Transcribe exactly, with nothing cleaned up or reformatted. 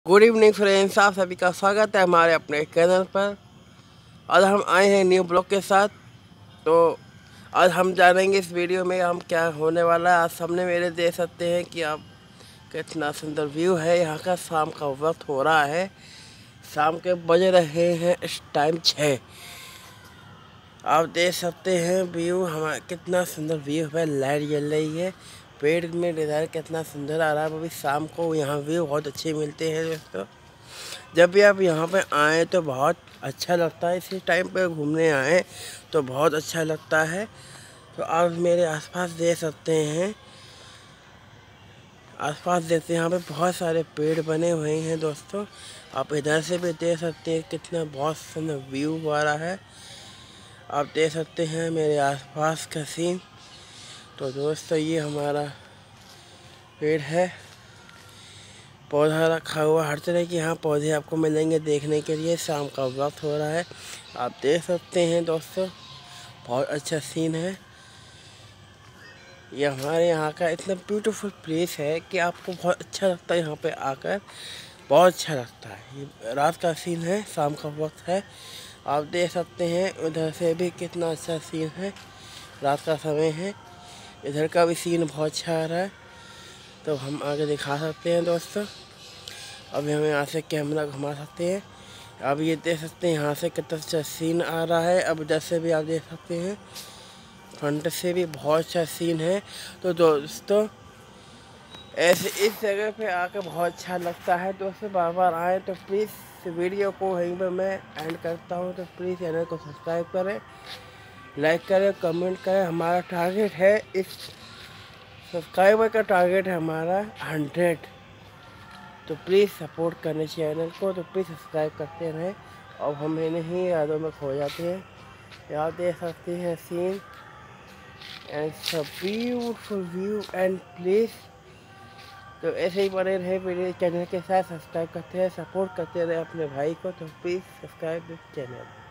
Good evening friends, आप सभी का स्वागत है हमारे अपने चैनल पर। आज हम आए हैं न्यू ब्लॉग के साथ। तो आज हम जानेंगे इस वीडियो में हम क्या होने वाला है। आज सामने मेरे देख सकते हैं कि आप कितना सुंदर व्यू है यहाँ का। शाम का वक्त हो रहा है, शाम के बज रहे हैं इस टाइम छः। आप देख सकते हैं व्यू हमारा कितना सुंदर व्यू है। लाइट जल रही है, पेड़ में डिज़ाइन कितना सुंदर आ रहा है। वो भी शाम को यहाँ व्यू बहुत अच्छे मिलते हैं दोस्तों। जब भी आप यहाँ पे आएँ तो बहुत अच्छा लगता है। इसी टाइम पे घूमने आएँ तो बहुत अच्छा लगता है। तो आप मेरे आसपास देख सकते हैं, आसपास देखते हैं यहाँ पे बहुत सारे पेड़ बने हुए हैं दोस्तों। आप इधर से भी देख सकते हैं कितना बहुत सुंदर व्यू आ रहा है। आप देख सकते हैं मेरे आसपास का सीन। तो दोस्तों ये हमारा पेड़ है, पौधा रखा हुआ। हर तरह के यहाँ पौधे आपको मिलेंगे देखने के लिए। शाम का वक्त हो रहा है, आप देख सकते हैं दोस्तों, बहुत अच्छा सीन है। ये हमारे यहाँ का इतना ब्यूटीफुल प्लेस है कि आपको बहुत अच्छा लगता है यहाँ पे आकर, बहुत अच्छा लगता है। ये रात का सीन है, शाम का वक्त है। आप देख सकते हैं उधर से भी कितना अच्छा सीन है, रात का समय है। इधर का भी सीन बहुत अच्छा आ रहा है। तो हम आगे दिखा सकते हैं दोस्तों। अभी हम यहाँ से कैमरा घुमा सकते हैं। अब ये देख सकते हैं यहाँ से कितना अच्छा सीन आ रहा है। अब इधर से भी आप देख सकते हैं, फ्रंट से भी बहुत अच्छा सीन है। तो दोस्तों ऐसे इस जगह पे आकर बहुत अच्छा लगता है। दोस्तों बार बार आएँ तो प्लीज़ वीडियो को वहीं पर मैं एंड करता हूँ। तो प्लीज़ चैनल को सब्सक्राइब करें, लाइक करें, कमेंट करें। हमारा टारगेट है, इस सब्सक्राइबर का टारगेट है हमारा हंड्रेड। तो प्लीज़ सपोर्ट करने चैनल को। तो प्लीज़ सब्सक्राइब करते रहें। अब हम इन्हीं यादों में खो जाते हैं। यहाँ देख सकते हैं scene and beautiful view and place. तो ऐसे ही बने रहे मेरे चैनल के साथ। सब्सक्राइब करते हैं, सपोर्ट करते रहे अपने भाई को। तो प्लीज़ सब्सक्राइब दिस चैनल।